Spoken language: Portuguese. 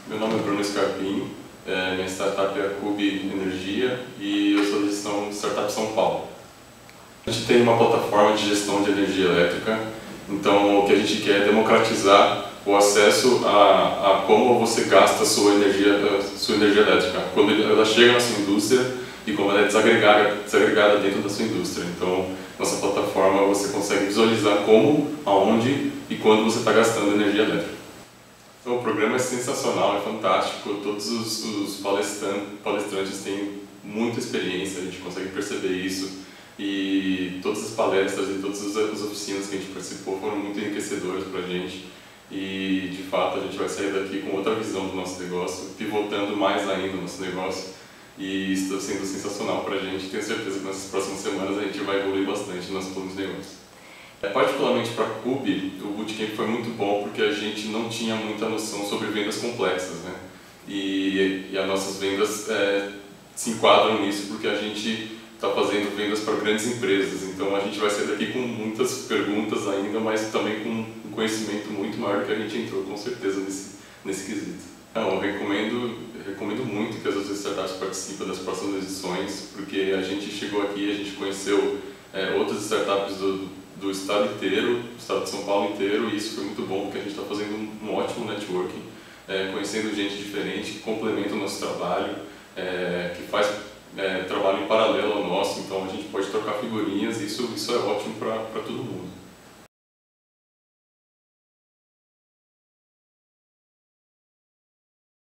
Meu nome é Bruno Scarpim, minha startup é a Cubi Energia e eu sou da gestão Startup São Paulo. A gente tem uma plataforma de gestão de energia elétrica, então o que a gente quer é democratizar o acesso a como você gasta a sua energia elétrica, quando ela chega na sua indústria e como ela é desagregada dentro da sua indústria. Então, nossa plataforma você consegue visualizar como, aonde e quando você está gastando energia elétrica. Então, o programa é sensacional, é fantástico, todos os palestrantes têm muita experiência, a gente consegue perceber isso, e todas as palestras e todas as oficinas que a gente participou foram muito enriquecedoras para a gente, e de fato a gente vai sair daqui com outra visão do nosso negócio, pivotando mais ainda o nosso negócio, e isso está sendo sensacional para a gente. Tenho certeza que nessas próximas semanas a gente vai evoluir bastante no nosso plano de negócio. Particularmente para a Cubi, o Bootcamp foi muito bom porque a gente não tinha muita noção sobre vendas complexas, né? E as nossas vendas se enquadram nisso porque a gente está fazendo vendas para grandes empresas, então a gente vai sair daqui com muitas perguntas ainda, mas também com um conhecimento muito maior que a gente entrou com certeza nesse quesito. Então, eu recomendo muito que as outras startups participem das próximas edições, porque a gente chegou aqui, a gente conheceu outras startups do estado inteiro, do estado de São Paulo inteiro, e isso foi muito bom porque a gente está fazendo um ótimo networking, conhecendo gente diferente que complementa o nosso trabalho, que faz trabalho em paralelo ao nosso, então a gente pode trocar figurinhas e isso é ótimo para todo mundo.